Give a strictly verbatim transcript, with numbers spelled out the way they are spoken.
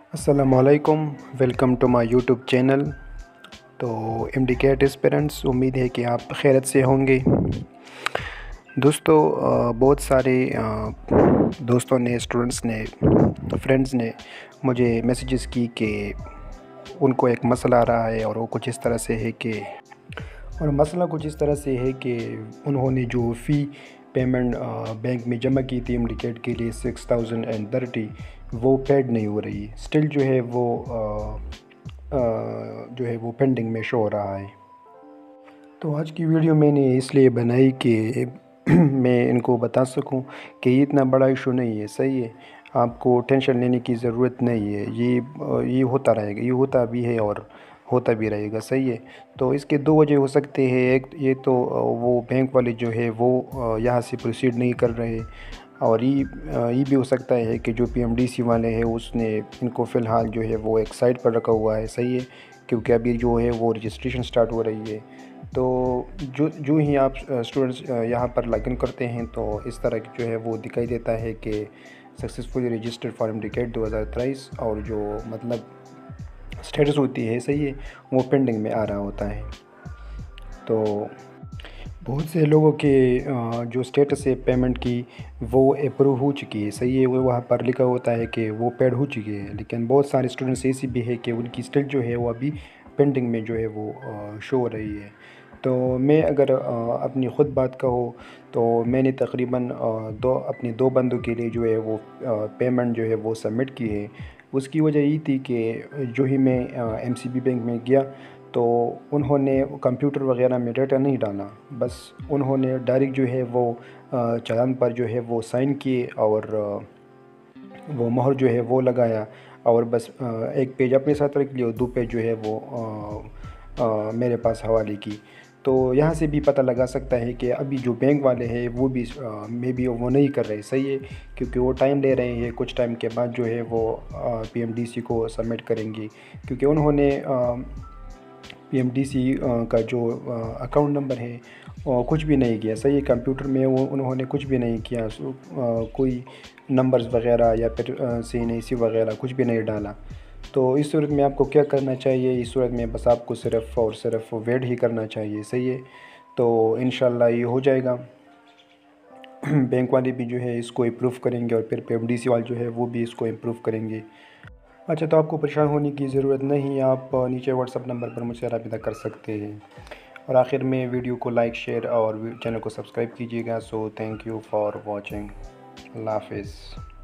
السلام علیکم، welcome to my YouTube channel. تو ایم ڈی کیٹ اسپیرنٹس، امید ہے کہ آپ خیریت سے ہوں گے۔ دوستو، بہت سارے دوستوں نے، اسٹوڈنٹس نے، فرینڈز نے مجھے میسیجز کی کہ ان کو ایک مسئلہ آ رہا ہے، اور وہ کچھ اس طرح سے ہے کہ اور مسئلہ کچھ اس طرح سے ہے کہ انہوں نے جو فی پیمنٹ بینک میں جمع کی تھی ایم ڈی کیٹ کے لیے سکس تھاؤزینڈ اینڈ تھرٹی، وہ پیڈ نہیں ہو رہی، سٹل جو ہے وہ جو ہے وہ پینڈنگ میں شو ہو رہا ہے۔ تو آج کی ویڈیو میں نے اس لیے بنائی کہ میں ان کو بتا سکوں کہ یہ اتنا بڑا ایشو نہیں ہے، صحیح ہے، آپ کو ٹینشن لینے کی ضرورت نہیں ہے، یہ یہ ہوتا رہے گا، یہ ہوتا بھی ہے اور ہوتا بھی رہے گا، صحیح ہے۔ تو اس کے دو وجہ ہو سکتے ہیں، ایک یہ تو وہ بینک والے جو ہے وہ یہاں سے پروسیڈ نہیں کر رہے، اور یہ یہ بھی ہو سکتا ہے کہ جو پی ایم ڈی سی والے ہیں اس نے ان کو فی الحال جو ہے وہ ایک سائٹ پر رکھا ہوا ہے، صحیح ہے، کیونکہ ابھی جو ہے وہ رجسٹریشن سٹارٹ ہو رہی ہے۔ تو جو جو ہی آپ اسٹوڈنٹس یہاں پر لاگ ان کرتے ہیں تو اس طرح کی جو ہے وہ دکھائی دیتا ہے کہ successfully registered for M D CAT دو ہزار تیئیس، اور جو مطلب اسٹیٹس ہوتی ہے، صحیح ہے، وہ پینڈنگ میں آ رہا ہوتا ہے۔ تو بہت سے لوگوں کے جو اسٹیٹس ہے پیمنٹ کی وہ اپروو ہو چکی ہے، صحیح ہے، وہ وہاں پر لکھا ہوتا ہے کہ وہ پیڈ ہو چکی ہے، لیکن بہت سارے اسٹوڈنٹس ایسی بھی ہے کہ ان کی اسٹیٹ جو ہے وہ ابھی پینڈنگ میں جو ہے وہ شو ہو رہی ہے۔ تو میں اگر اپنی خود بات کہوں تو میں نے تقریباً دو اپنے دو بندوں کے لیے جو ہے وہ پیمنٹ جو ہے وہ سبمٹ کی ہے۔ اس کی وجہ یہ تھی کہ جو ہی میں ایم سی بی بینک میں گیا تو انہوں نے کمپیوٹر وغیرہ میں ڈیٹا نہیں ڈالا، بس انہوں نے ڈائریکٹ جو ہے وہ چالان پر جو ہے وہ سائن کیے اور وہ مہر جو ہے وہ لگایا، اور بس ایک پیج اپنے ساتھ رکھ لیا اور دو پیج جو ہے وہ میرے پاس حوالے کی۔ تو یہاں سے بھی پتہ لگا سکتا ہے کہ ابھی جو بینک والے ہیں وہ بھی میں بھی وہ نہیں کر رہے، صحیح ہے، کیونکہ وہ ٹائم لے رہے ہیں، کچھ ٹائم کے بعد جو ہے وہ پی ایم ڈی سی کو سبمٹ کریں گے، کیونکہ انہوں نے پی ایم ڈی سی کا جو اکاؤنٹ نمبر ہے کچھ بھی نہیں کیا، صحیح، کمپیوٹر میں وہ انہوں نے کچھ بھی نہیں کیا، کوئی نمبرز وغیرہ یا پھر سی این ای سی وغیرہ کچھ بھی نہیں ڈالا۔ تو اس صورت میں آپ کو کیا کرنا چاہیے؟ اس صورت میں بس آپ کو صرف اور صرف ویٹ ہی کرنا چاہیے، صحیح ہے، تو انشاءاللہ یہ ہو جائے گا۔ بینک والے بھی جو ہے اس کو اپروو کریں گے، اور پھر پی ایم ڈی سی والے جو ہے وہ بھی اس کو اپروو کریں گے۔ اچھا، تو آپ کو پریشان ہونے کی ضرورت نہیں، آپ نیچے واٹس ایپ نمبر پر مجھ سے رابطہ کر سکتے ہیں۔ اور آخر میں ویڈیو کو لائک، شیئر اور چینل کو سبسکرائب کیجیے گا۔ So thank you for watching, اللہ حافظ۔